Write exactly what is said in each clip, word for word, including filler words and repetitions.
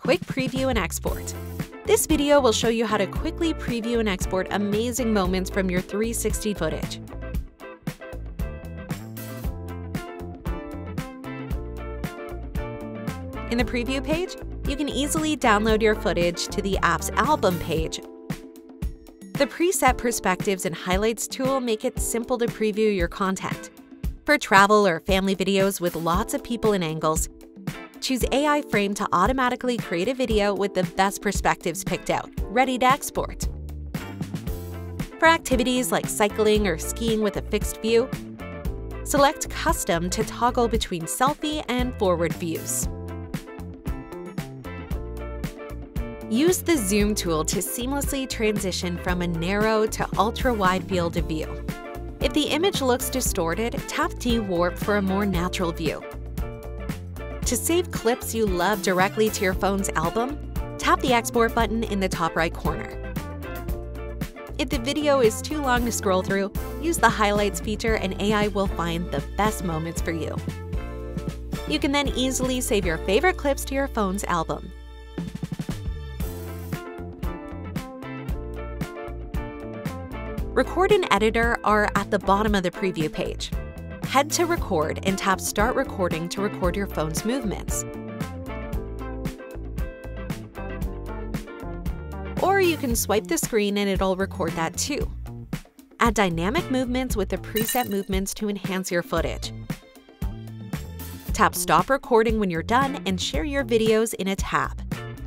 quick preview and export. This video will show you how to quickly preview and export amazing moments from your three sixty footage. In the preview page, you can easily download your footage to the app's album page. The preset perspectives and highlights tool make it simple to preview your content. For travel or family videos with lots of people and angles, choose A I Frame to automatically create a video with the best perspectives picked out, ready to export. For activities like cycling or skiing with a fixed view, select Custom to toggle between selfie and forward views. Use the Zoom tool to seamlessly transition from a narrow to ultra-wide field of view. If the image looks distorted, tap De-Warp for a more natural view. To save clips you love directly to your phone's album, tap the Export button in the top right corner. If the video is too long to scroll through, use the Highlights feature and A I will find the best moments for you. You can then easily save your favorite clips to your phone's album. Record and Editor are at the bottom of the preview page. Head to Record and tap Start Recording to record your phone's movements. Or you can swipe the screen and it'll record that too. Add dynamic movements with the preset movements to enhance your footage. Tap Stop Recording when you're done and share your videos in a tab.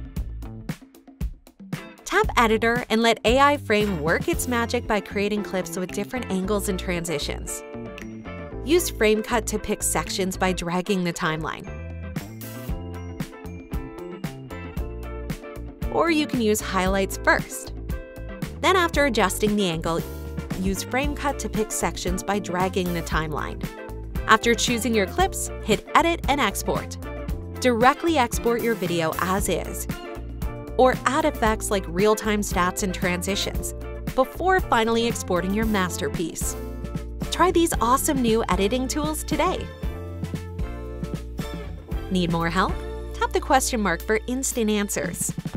Tap Editor and let A I Frame work its magic by creating clips with different angles and transitions. Use Frame Cut to pick sections by dragging the timeline. Or you can use Highlights first. Then after adjusting the angle, use Frame Cut to pick sections by dragging the timeline. After choosing your clips, hit Edit and Export. Directly export your video as is. Or add effects like real-time stats and transitions before finally exporting your masterpiece. Try these awesome new editing tools today. Need more help? Tap the question mark for instant answers.